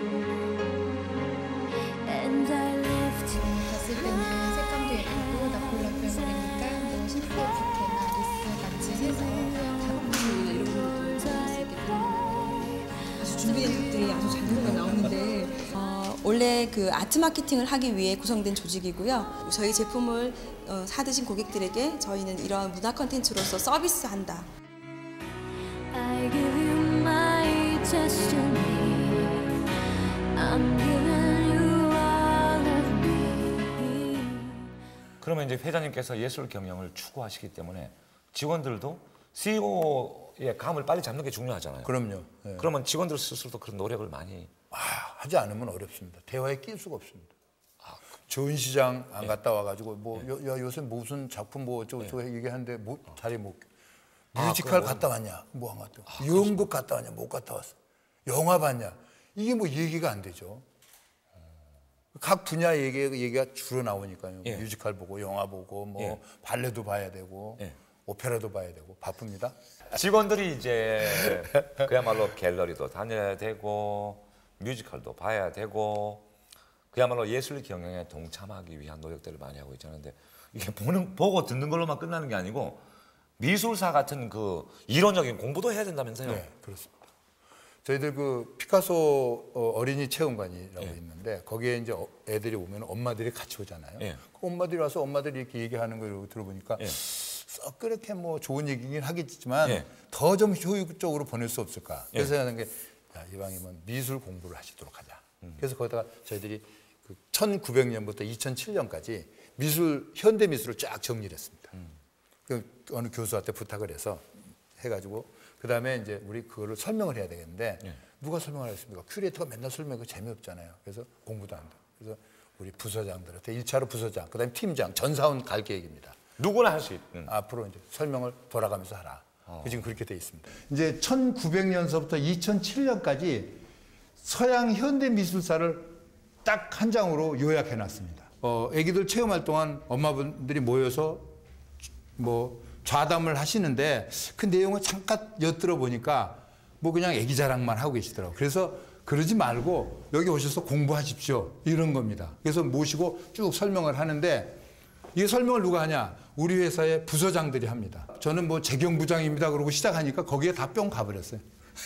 and I left 봤을 때는 색감도 예쁘고 나폴라 패브리니까 뭐 신포 부케나 리스 같이 해서 작품이나 이런 걸로 쓸 수 있게 되는 아주 준비된 것들이 아주 잘 들어가 나오는데 어, 원래 그 아트 마케팅을 하기 위해 구성된 조직이고요. 저희 제품을 어, 사드신 고객들에게 저희는 이러한 문화 콘텐츠로서 서비스한다. I give you my destiny. I'm giving you all of me. 그러면 이제 회장님께서 예술 경영을 추구하시기 때문에 직원들도 씨이오의 감을 빨리 잡는 게 중요하잖아요. 그럼요. 예. 그러면 직원들 스스로도 그런 노력을 많이 아, 하지 않으면 어렵습니다. 대화에 낄 수가 없습니다. 전시장 안 갔다 와가지고 뭐 요, 야, 요새 무슨 작품 뭐 어쩌고 저쩌고 얘기하는데 뭐 자리 못 아, 뮤지컬 그거 갔다 왔냐 뭐 안 갔다 왔어. 연극 갔다 왔냐 못 갔다 왔어. 영화 봤냐 이게 뭐 얘기가 안 되죠. 각 분야 얘기, 얘기가 주로 나오니까요. 예. 뮤지컬 보고 영화 보고 뭐 예. 발레도 봐야 되고 예. 오페라도 봐야 되고 바쁩니다. 직원들이 이제 그야말로 갤러리도 다녀야 되고 뮤지컬도 봐야 되고 그야말로 예술 경영에 동참하기 위한 노력들을 많이 하고 있잖아요. 근데 이게 보는 보고 듣는 걸로만 끝나는 게 아니고 미술사 같은 그 이론적인 공부도 해야 된다면서요. 네, 그렇습니다. 저희들 그 피카소 어, 어린이 체험관이라고 예. 있는데 거기에 이제 어- 애들이 오면 엄마들이 같이 오잖아요. 예. 그 엄마들이 와서 엄마들이 이렇게 얘기하는 걸 들어보니까 예. 썩 그렇게 뭐 좋은 얘기긴 하겠지만 예. 더 좀 효율적으로 보낼 수 없을까. 그래서 예. 하는 게 야, 이왕이면 미술 공부를 하시도록 하자. 음. 그래서 거기다가 저희들이 그 천구백 년부터 이천칠 년까지 미술 현대 미술을 쫙 정리를 했습니다. 음. 그 어느 교수한테 부탁을 해서 해가지고 그 다음에 이제 우리 그거를 설명을 해야 되겠는데 예. 누가 설명을 하겠습니까? 큐레이터가 맨날 설명하고 재미없잖아요. 그래서 공부도 안 돼. 그래서 우리 부서장들한테 일 차로 부서장, 그다음에 팀장, 전사원 갈 계획입니다. 누구나 할 수 있는. 앞으로 이제 설명을 돌아가면서 하라. 어. 지금 그렇게 돼 있습니다. 이제 천구백 년서부터 이천칠 년까지 서양 현대 미술사를 딱 한 장으로 요약해 놨습니다. 어, 아기들 체험할 동안 엄마분들이 모여서 뭐 좌담을 하시는데 그 내용을 잠깐 엿들어 보니까 뭐 그냥 아기 자랑만 하고 계시더라고요. 그래서 그러지 말고 여기 오셔서 공부하십시오. 이런 겁니다. 그래서 모시고 쭉 설명을 하는데 이 설명을 누가 하냐? 우리 회사의 부서장들이 합니다. 저는 뭐 재경부장입니다. 그러고 시작하니까 거기에 다 뿅 가버렸어요.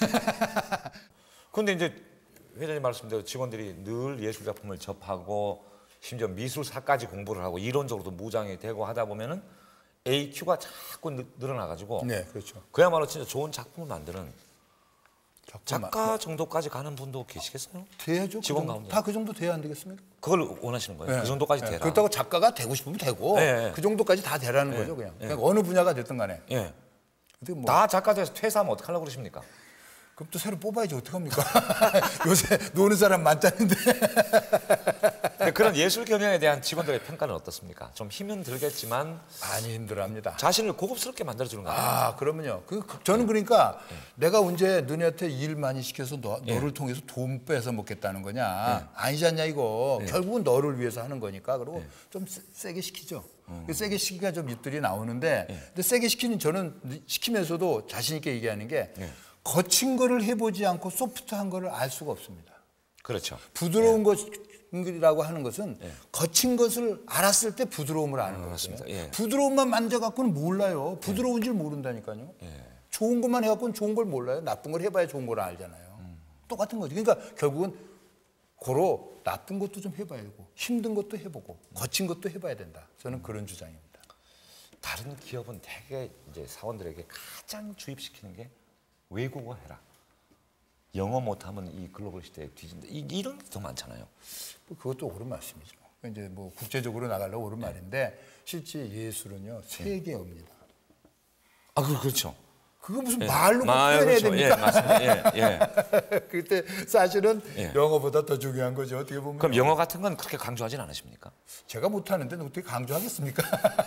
그런데 이제 회장님 말씀대로 직원들이 늘 예술 작품을 접하고 심지어 미술사까지 공부를 하고 이론적으로도 무장이 되고 하다 보면은 에이큐가 자꾸 늘- 늘어나가지고 네, 그렇죠. 그야말로 진짜 좋은 작품을 만드는 작가 작가 정도까지 가는 분도 계시겠어요? 돼야죠. 직원 가운데. 다 그 정도 돼야 안 되겠습니까? 그걸 원하시는 거예요? 네. 그 정도까지 네. 되라. 그렇다고 작가가 되고 싶으면 되고 네, 네. 그 정도까지 다 되라는 네. 거죠. 그냥. 네. 그러니까 어느 분야가 됐든 간에. 예. 근데 뭐 다 작가 돼서 퇴사하면 어떡하려고 그러십니까? 그럼 또 새로 뽑아야지 어떡합니까? 요새 노는 사람 많다는데. 근데 그런 예술 경영에 대한 직원들의 평가는 어떻습니까? 좀 힘은 들겠지만 많이 힘들어합니다. 자신을 고급스럽게 만들어주는 거 아니에요? 아, 그러면요. 그, 그- 저는 그러니까 내가 언제 너네한테 일 많이 시켜서 너, 너를 통해서 돈 뺏어 먹겠다는 거냐. 아니지 않냐 이거. 결국은 너를 위해서 하는 거니까. 그리고 좀 세, 세게 시키죠. 그 세게 시키니까 좀 입들이 나오는데 근데 세게 시키는 저는 시키면서도 자신 있게 얘기하는 게 거친 거를 해보지 않고 소프트한 거를 알 수가 없습니다. 그렇죠. 부드러운 것이라고 하는 것은 거친 것을 알았을 때 부드러움을 아는 거예요. 맞습니다. 예. 부드러움만 만져갖고는 몰라요. 부드러운 줄 모른다니까요. 좋은 것만 해갖고는 좋은 걸 몰라요. 나쁜 걸 해봐야 좋은 걸 알잖아요. 똑같은 거죠. 그러니까 결국은 고로 나쁜 것도 좀 해봐야 되고 힘든 것도 해보고 거친 것도 해봐야 된다. 저는 그런 주장입니다. 다른 기업은 되게 이제 사원들에게 가장 주입시키는 게 외국어 해라. 영어 못하면 이 글로벌 시대에 뒤진다. 이, 이런 게 더 많잖아요. 뭐 그것도 옳은 말씀이죠. 이제 뭐 국제적으로 나가려고 옳은 말인데 실제 예술은요 세계입니다. 아, 그 그렇죠. 그거 무슨 예. 말로 뭐 아, 표현해야 그렇죠. 됩니까? 예, 맞습니다. 예, 예. 그때 사실은 예. 영어보다 더 중요한 거죠. 어떻게 보면. 그럼 영어 같은 건 그렇게 강조하진 않으십니까? 제가 못하는데 어떻게 강조하겠습니까?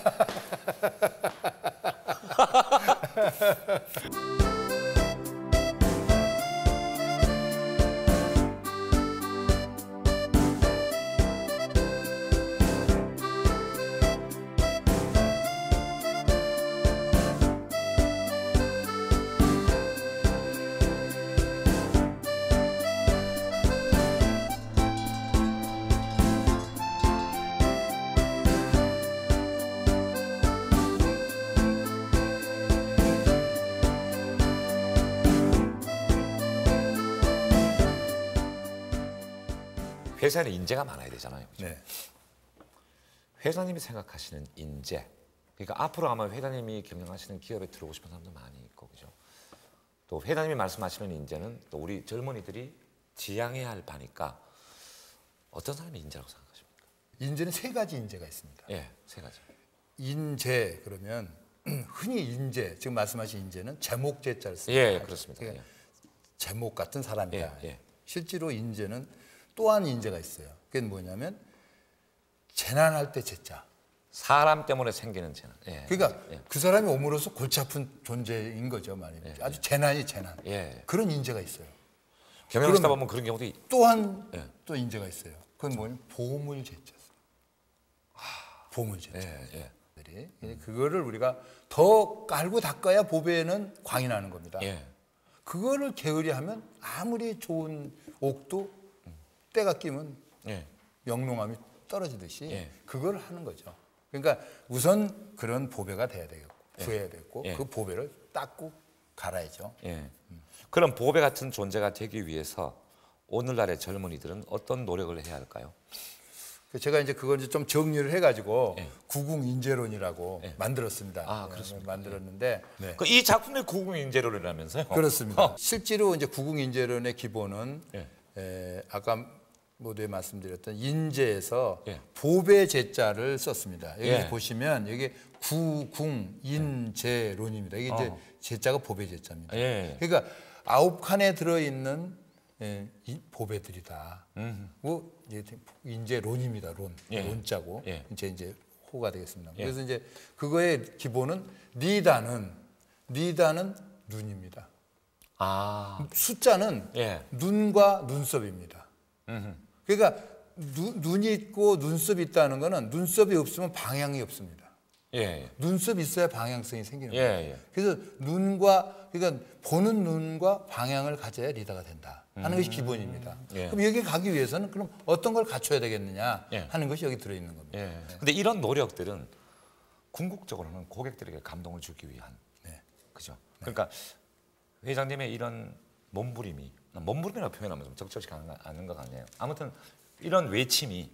회사에는 인재가 많아야 되잖아요. 그죠? 네. 회장님이 생각하시는 인재. 그러니까 앞으로 아마 회장님이 경영하시는 기업에 들어오고 싶은 사람도 많이 있고, 그죠? 또 회장님이 말씀하시는 인재는 또 우리 젊은이들이 지향해야 할 바니까 어떤 사람이 인재라고 생각하십니까? 인재는 세 가지 인재가 있습니다. 예, 세 가지. 인재 그러면 흔히 인재 지금 말씀하신 인재는 제목제자를 씁니다. 예, 그렇습니다. 그러니까 예. 제목 같은 사람이다. 예, 예. 실제로 인재는 또한 인재가 있어요. 그게 뭐냐면 재난할 때 제자. 사람 때문에 생기는 재난. 예. 그러니까 예. 그 사람이 옴으로써 골치 아픈 존재인 거죠, 말이죠. 예, 아주 재난이 재난. 예. 그런 인재가 있어요. 경영하시다 그러면 보면 그런 경우도 있- 또한 예. 또 인재가 있어요. 그건 뭐냐면 보물제자. 보물제자. 예, 예. 그거를 우리가 더 깔고 닦아야 보배에는 광이 나는 겁니다. 예. 그거를 게으리하면 아무리 좋은 옥도 때가 끼면 예. 영롱함이 떨어지듯이 예. 그걸 하는 거죠. 그러니까 우선 그런 보배가 돼야 되겠고 구해야 되겠고 예. 그 보배를 닦고 갈아야죠. 예. 그럼 보배 같은 존재가 되기 위해서 오늘날의 젊은이들은 어떤 노력을 해야 할까요? 제가 이제 그걸 이제 좀 정리를 해가지고 예. 구궁인재론이라고 예. 만들었습니다. 아, 그렇습니다. 만들었는데 네. 이 작품이 구궁인재론이라면서요? 그렇습니다. 어. 실제로 이제 구궁인재론의 기본은 예. 에, 아까 모두에 말씀드렸던 인재에서 예. 보배 제자를 썼습니다. 여기 예. 보시면 여기 구궁인재론입니다. 이게 이제 어. 제자가 보배 제자입니다. 예. 그러니까 아홉 칸에 들어 있는 예, 이 보배들이다. 음. 뭐 이제 인재론입니다. 론, 예. 론자고 예. 이제 이제 호가 되겠습니다. 예. 그래서 이제 그거의 기본은 니다는 니다는 눈입니다. 아. 숫자는 예. 눈과 눈썹입니다. 음흠. 그러니까 눈, 눈이 있고 눈썹이 있다는 거는 눈썹이 없으면 방향이 없습니다. 예. 눈썹이 있어야 방향성이 생기는 예. 거예요. 예. 그래서 눈과 그러니까 보는 눈과 방향을 가져야 리더가 된다 하는 음. 것이 기본입니다. 예. 그럼 여기 가기 위해서는 그럼 어떤 걸 갖춰야 되겠느냐 예. 하는 것이 여기 들어 있는 겁니다. 예. 근데 이런 노력들은 궁극적으로는 고객들에게 감동을 주기 위한. 네. 그죠? 그러니까 회장님의 이런 몸부림이 몸부림이라고 표현하면 좀 적절치 않은 것 같네요. 아무튼 이런 외침이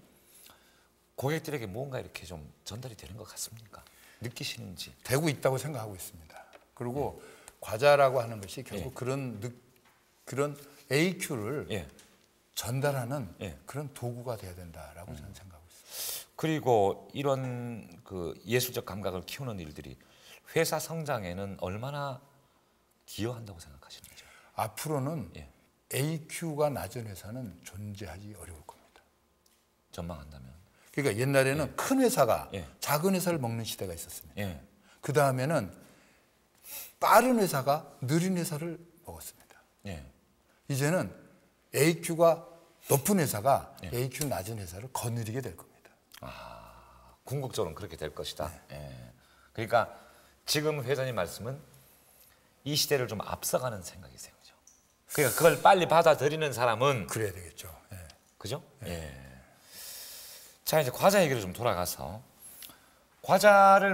고객들에게 뭔가 이렇게 좀 전달이 되는 것 같습니까? 느끼시는지. 되고 있다고 생각하고 있습니다. 그리고 예. 과자라고 하는 것이 결국 예. 그런 느, 그런 에이큐를 예. 전달하는 예. 그런 도구가 돼야 된다라고 음. 저는 생각하고 있습니다. 그리고 이런 그 예술적 감각을 키우는 일들이 회사 성장에는 얼마나 기여한다고 생각하시는지요? 앞으로는 예. 에이큐가 낮은 회사는 존재하기 어려울 겁니다. 전망한다면? 그러니까 옛날에는 예. 큰 회사가 예. 작은 회사를 먹는 시대가 있었습니다. 예. 그 다음에는 빠른 회사가 느린 회사를 먹었습니다. 예. 이제는 에이큐가 높은 회사가 예. 에이큐 낮은 회사를 거느리게 될 겁니다. 아, 궁극적으로는 그렇게 될 것이다. 네. 예. 그러니까 지금 회장님 말씀은 이 시대를 좀 앞서가는 생각이세요, 그죠? 그러니까 그걸 빨리 받아들이는 사람은 그래야 되겠죠. 예. 그죠? 예. 예. 자, 이제 과자 얘기로 좀 돌아가서 과자를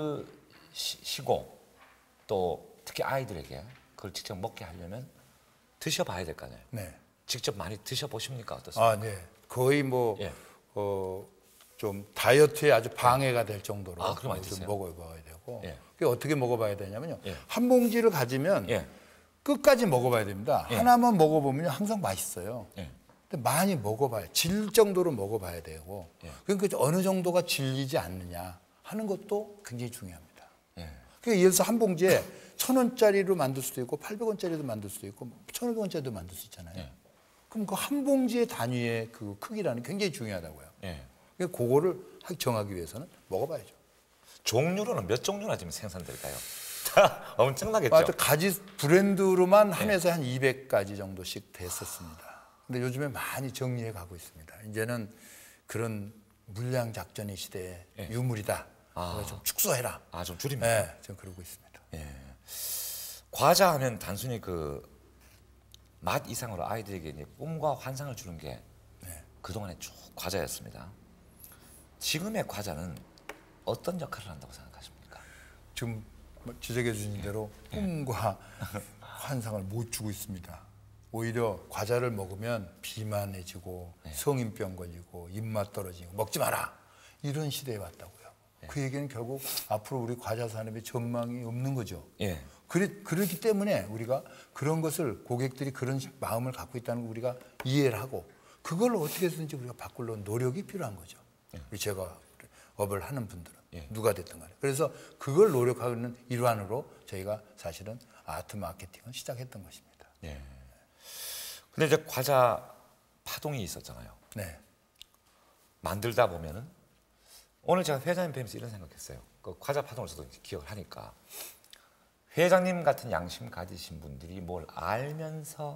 만드시고 또 특히 아이들에게 그걸 직접 먹게 하려면 드셔봐야 될 거 아니에요? 네. 직접 많이 드셔보십니까? 어떻습니까? 아, 네. 거의 뭐, 예. 어, 좀 다이어트에 아주 방해가 될 정도로 아, 그럼 많이 좀 드세요? 먹어봐야 되고. 예. 그게 어떻게 먹어봐야 되냐면요. 예. 한 봉지를 가지면 예. 끝까지 먹어봐야 됩니다. 예. 하나만 먹어보면 항상 맛있어요. 예. 근데 많이 먹어봐야, 질 정도로 먹어봐야 되고. 예. 그러니까 어느 정도가 질리지 않느냐 하는 것도 굉장히 중요합니다. 예. 그러니까 예를 들어서 한 봉지에 천 원짜리로 만들 수도 있고 팔백 원짜리도 만들 수도 있고 천오백 원짜리도 만들 수 있잖아요. 예. 그럼 그 한 봉지의 단위의 그 크기라는 게 굉장히 중요하다고요. 예. 그러니까 그거를 정하기 위해서는 먹어봐야죠. 종류로는 몇 종류나 지금 생산될까요? 엄청나겠죠. 하여튼 가지 브랜드로만 한 해서 한 이백 가지 정도씩 됐었습니다. 근데 요즘에 많이 정리해 가고 있습니다. 이제는 그런 물량 작전의 시대에 예. 유물이다. 아. 좀 축소해라. 아, 좀 줄입니다. 네, 좀 그러고 있습니다. 예. 과자 하면 단순히 그 맛 이상으로 아이들에게 이제 꿈과 환상을 주는 게 네. 그동안의 쭉 과자였습니다. 지금의 과자는 어떤 역할을 한다고 생각하십니까? 지금 지적해 주신 대로 꿈과 환상을 못 주고 있습니다. 오히려 과자를 먹으면 비만해지고 네. 성인병 걸리고 입맛 떨어지고 먹지 마라 이런 시대에 왔다고요. 네. 그 얘기는 결국 앞으로 우리 과자 산업에 전망이 없는 거죠. 예. 그래, 그렇기 때문에 우리가 그런 것을 고객들이 그런 마음을 갖고 있다는 걸 우리가 이해를 하고 그걸 어떻게 해서든지 우리가 바꾸려 노력이 필요한 거죠. 우리 제가 업을 하는 분들은 예. 누가 됐든 간에. 그래서 그걸 노력하는 일환으로 저희가 사실은 아트 마케팅을 시작했던 것입니다. 예. 근데 이제 과자 파동이 있었잖아요. 네. 만들다 보면은 오늘 제가 회장님 뵈면서 이런 생각했어요. 그 과자 파동을 저도 기억을 하니까 회장님 같은 양심 가지신 분들이 뭘 알면서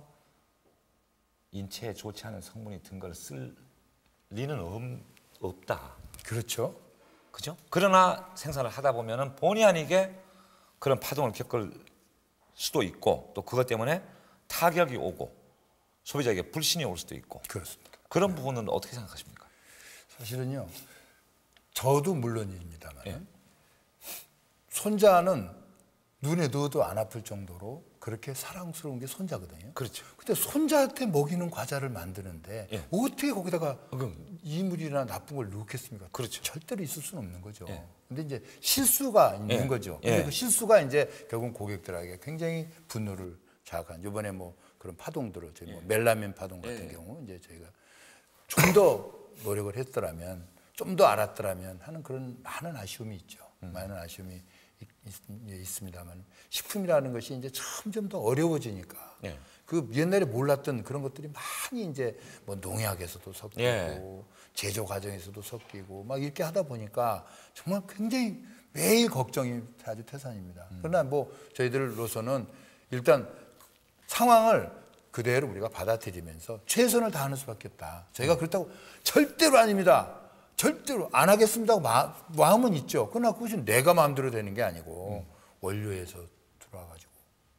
인체에 좋지 않은 성분이 든 걸 쓸 리는 없, 없다. 그렇죠. 그죠? 그러나 생산을 하다 보면은 본의 아니게 그런 파동을 겪을 수도 있고 또 그것 때문에 타격이 오고 소비자에게 불신이 올 수도 있고 그렇습니다. 그런 부분은 어떻게 생각하십니까? 사실은요. 저도 물론입니다만 예. 손자는 눈에 넣어도 안 아플 정도로 그렇게 사랑스러운 게 손자거든요. 그렇죠. 근데 손자한테 먹이는 과자를 만드는데 예. 어떻게 거기다가 그럼. 이물이나 나쁜 걸 넣겠습니까? 그렇죠. 절대로 있을 수는 없는 거죠. 예. 근데 이제 실수가 있는 예. 거죠. 근데 예. 그 실수가 이제 결국 고객들에게 굉장히 분노를 자아한. 이번에 뭐 그런 파동들을 저희 뭐 멜라민 파동 같은 예. 경우 이제 저희가 좀 더 노력을 했더라면, 좀 더 알았더라면 하는 그런 많은 아쉬움이 있죠. 음. 많은 아쉬움이 있, 있, 있습니다만 식품이라는 것이 이제 점점 더 어려워지니까 예. 그 옛날에 몰랐던 그런 것들이 많이 이제 뭐 농약에서도 섞이고 예. 제조 과정에서도 섞이고 막 이렇게 하다 보니까 정말 굉장히 매일 걱정이 아주 태산입니다. 음. 그러나 뭐 저희들로서는 일단 상황을 그대로 우리가 받아들이면서 최선을 다하는 수밖에 없다. 저희가 그렇다고 절대로 아닙니다. 절대로 안 하겠습니다. 마, 마음은 있죠. 그러나 그것이 내가 마음대로 되는 게 아니고 음. 원료에서 들어와가지고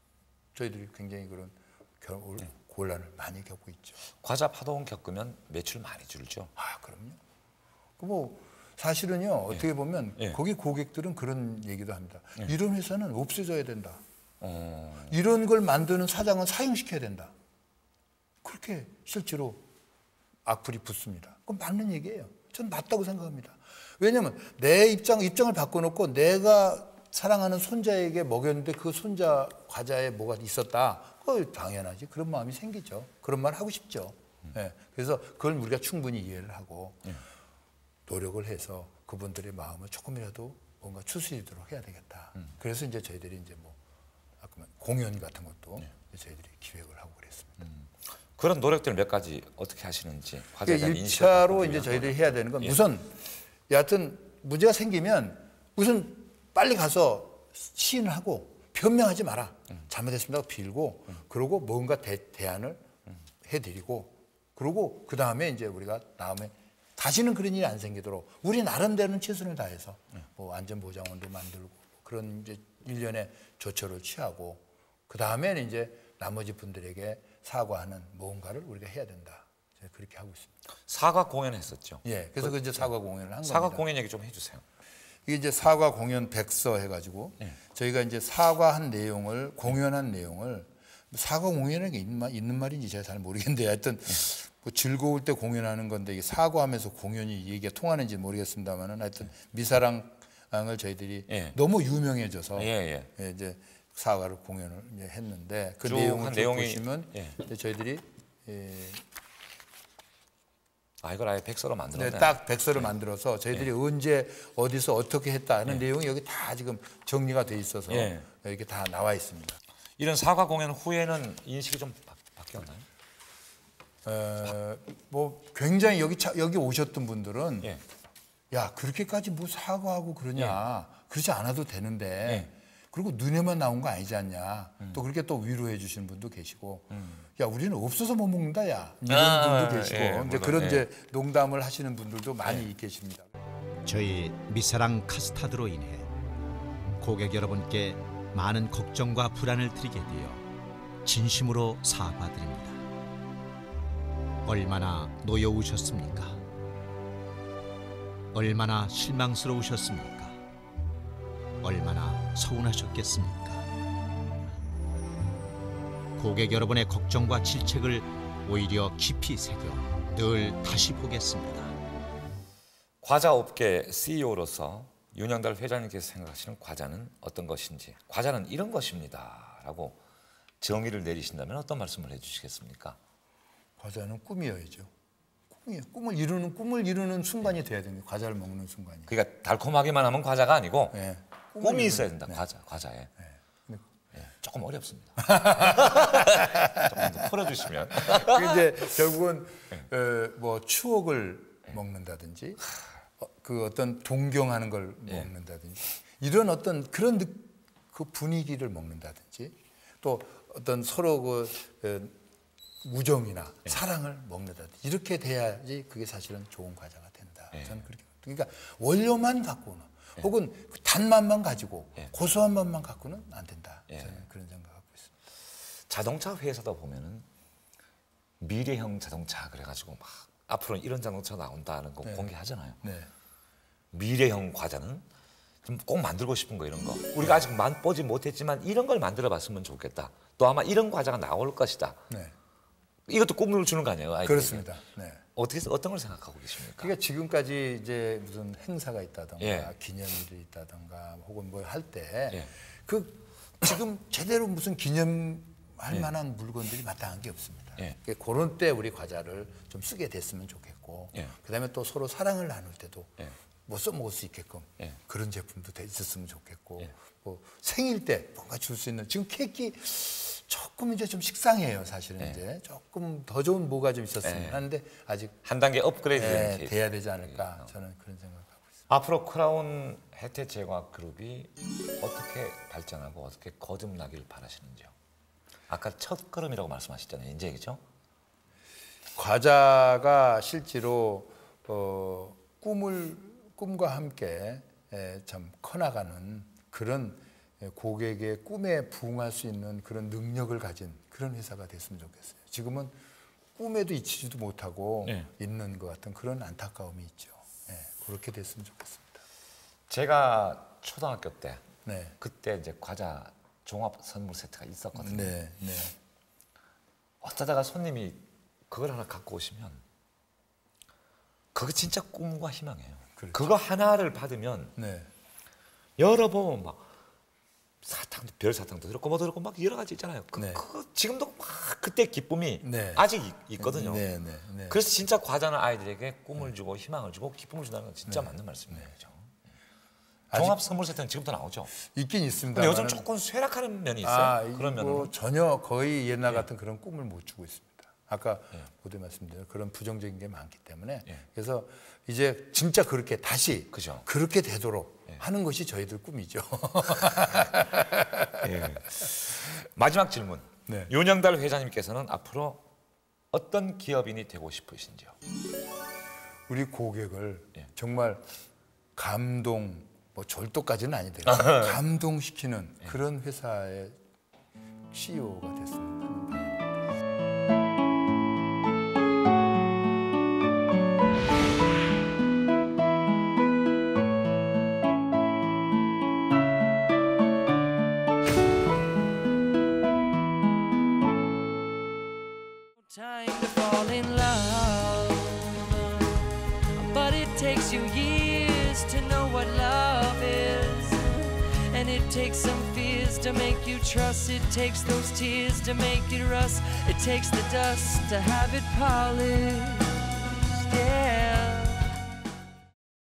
저희들이 굉장히 그런 결, 네. 곤란을 많이 겪고 있죠. 과자 파동 겪으면 매출 많이 줄죠. 아, 그럼요. 그 뭐 사실은요. 어떻게 보면 예. 거기 고객들은 그런 얘기도 합니다. 예. 이런 회사는 없애져야 된다. 어... 이런 걸 만드는 사장은 사형시켜야 된다. 그렇게 실제로 악플이 붙습니다. 그건 맞는 얘기예요. 전 맞다고 생각합니다. 왜냐하면 내 입장, 입장을 바꿔놓고 내가 사랑하는 손자에게 먹였는데 그 손자 과자에 뭐가 있었다. 그거 당연하지. 그런 마음이 생기죠. 그런 말 하고 싶죠. 음. 네. 그래서 그걸 우리가 충분히 이해를 하고 음. 노력을 해서 그분들의 마음을 조금이라도 뭔가 추스리도록 해야 되겠다. 음. 그래서 이제 저희들이 이제 뭐 아까 공연 같은 것도 네. 저희들이 기획을 하고 그랬습니다. 음. 그런 노력들 몇 가지 어떻게 하시는지 과제에 대한 일 차로 이제 저희들이 해야 되는 건 예. 우선 여하튼 문제가 생기면 우선 빨리 가서 시인을 하고 변명하지 마라. 음. 잘못했습니다 하고 빌고 음. 그러고 뭔가 대, 대안을 음. 해드리고 그러고 그 다음에 이제 우리가 다음에 다시는 그런 일이 안 생기도록 우리 나름대로는 최선을 다해서 음. 뭐 안전보장원도 만들고 그런 이제 일련의 조처를 취하고 그 다음에는 이제 나머지 분들에게 사과하는 무언가를 우리가 해야 된다. 그렇게 하고 있습니다. 사과 공연했었죠. 예, 그래서 그 이제 사과 공연을 한 사과 겁니다. 공연 얘기 좀 해주세요. 이게 이제 사과 공연 백서 해가지고 예. 저희가 이제 사과한 내용을 공연한 내용을 사과 공연이라는 게 있는, 말, 있는 말인지 제가 잘 모르겠는데 하여튼 예. 뭐 즐거울 때 공연하는 건데 이게 사과하면서 공연이 얘기가 통하는지 모르겠습니다만은 하여튼 미사랑을 저희들이 예. 너무 유명해져서 예, 예. 예, 이제 사과를 공연을 이제 했는데 그 내용을 내용이, 보시면 예. 저희들이 예, 아 이걸 아예 백서로 만들었네. 네, 딱 백서를 네. 만들어서 저희들이 네. 언제 어디서 어떻게 했다 하는 네. 내용이 여기 다 지금 정리가 돼 있어서 네. 이렇게 다 나와 있습니다. 이런 사과 공연 후에는 인식이 좀 바, 바뀌었나요? 어, 뭐 굉장히 여기 차, 여기 오셨던 분들은 네. 야 그렇게까지 뭐 사과하고 그러냐 네. 그러지 않아도 되는데 네. 그리고 눈에만 나온 거 아니지 않냐 음. 또 그렇게 또 위로해 주시는 분도 계시고 음. 야 우리는 없어서 못 먹는다 야 이런 아, 분도 계시고 예, 이제 그런 예. 이제 농담을 하시는 분들도 많이 예. 계십니다. 저희 미사랑 카스타드로 인해 고객 여러분께 많은 걱정과 불안을 드리게 되어 진심으로 사과드립니다. 얼마나 노여우셨습니까? 얼마나 실망스러우셨습니까? 얼마나 서운하셨겠습니까? 고객 여러분의 걱정과 질책을 오히려 깊이 새겨 늘 다시 보겠습니다. 과자업계 씨이오로서 윤영달 회장님께서 생각하시는 과자는 어떤 것인지, 과자는 이런 것입니다 라고 정의를 내리신다면 어떤 말씀을 해주시겠습니까? 과자는 꿈이어야죠. 꿈이요. 꿈을 이루는 꿈을 이루는 순간이 돼야 됩니다. 과자를 먹는 순간이. 그러니까 달콤하기만 하면 과자가 아니고 네. 꿈이 있어야 된다. 네. 과자, 과자에. 네. 네. 조금 어렵습니다. 조금 더 풀어주시면. 이제 결국은 네. 어, 뭐 추억을 네. 먹는다든지 어, 그 어떤 동경하는 걸 네. 먹는다든지 이런 어떤 그런 그 분위기를 먹는다든지 또 어떤 서로 그 어, 우정이나 네. 사랑을 먹는다든지 이렇게 돼야지 그게 사실은 좋은 과자가 된다. 네. 저는 그렇게 그러니까 원료만 갖고는 네. 혹은 그 단맛만 가지고 네. 고소한 맛만 갖고는 안 된다. 네. 저는 그런 생각하고 있습니다. 자동차 회사다 보면은 미래형 자동차 그래가지고 막 앞으로는 이런 자동차 나온다는 거 네. 공개하잖아요. 네. 미래형 과자는 좀 꼭 만들고 싶은 거 이런 거. 우리가 아직 맛보지 못했지만 이런 걸 만들어봤으면 좋겠다. 또 아마 이런 과자가 나올 것이다. 네. 이것도 꿈을 주는 거 아니에요? 아이들에게. 그렇습니다. 네. 어떻게 어떤 걸 생각하고 계십니까? 그러니까 지금까지 이제 무슨 행사가 있다던가 예. 기념일이 있다던가 혹은 뭐 할 때 그 예. 지금 제대로 무슨 기념할 예. 만한 물건들이 마땅한 게 없습니다. 예. 그러니까 그런 때 우리 과자를 좀 쓰게 됐으면 좋겠고 예. 그다음에 또 서로 사랑을 나눌 때도 예. 뭐 써먹을 수 있게끔 예. 그런 제품도 돼 있었으면 좋겠고 예. 뭐 생일 때 뭔가 줄 수 있는 지금 케이크 조금 이제 좀 식상해요 사실은 예. 이제 조금 더 좋은 뭐가 좀 있었으면 예. 하는데 아직 한 단계 업그레이드 예, 케이크. 돼야 되지 않을까 저는 그런 생각하고 있습니다. 앞으로 크라운 혜태 제과 그룹이 어떻게 발전하고 어떻게 거듭나길 바라시는지요? 아까 첫 걸음이라고 말씀하셨잖아요. 이제 그죠? 과자가 실제로 어, 꿈을 꿈과 함께 에, 참 커나가는 그런 고객의 꿈에 부응할 수 있는 그런 능력을 가진 그런 회사가 됐으면 좋겠어요. 지금은 꿈에도 이치지도 못하고 네. 있는 것 같은 그런 안타까움이 있죠. 네, 그렇게 됐으면 좋겠습니다. 제가 초등학교 때 네. 그때 이제 과자 종합 선물 세트가 있었거든요. 네, 네. 어쩌다가 손님이 그걸 하나 갖고 오시면 그거 진짜 꿈과 희망이에요. 그렇죠. 그거 하나를 받으면 네. 열어보면 막 사탕도 별 사탕도 들었고 뭐 들었고 막 여러 가지 있잖아요. 그, 네. 그거 지금도 막 그때 기쁨이 네. 아직 있, 있거든요. 네, 네, 네. 그래서 진짜 과자는 아이들에게 꿈을 주고 희망을 주고 기쁨을 준다는 건 진짜 네. 맞는 말씀이에요. 그죠? 아직- 종합 선물 세트는 지금도 나오죠. 있긴 있습니다. 근데 요즘 조금 쇠락하는 면이 있어요. 아, 그런 면은 뭐 전혀 거의 옛날 같은 그런 꿈을 못 주고 있습니다. 아까 예. 모두 말씀드린 그런 부정적인 게 많기 때문에 예. 그래서 이제 진짜 그렇게 다시 그죠. 그렇게 되도록 예. 하는 것이 저희들 꿈이죠. 예. 마지막 질문. 네. 윤영달 회장님께서는 앞으로 어떤 기업인이 되고 싶으신지요? 우리 고객을 예. 정말 감동, 뭐 절도까지는 아니더라도 감동시키는 예. 그런 회사의 씨이오가 됐습니다. Time to fall in love, but it takes you years to know what love is, and it takes some fears to make you trust. It takes those tears to make it rust. It takes the dust to have it polished. Yeah.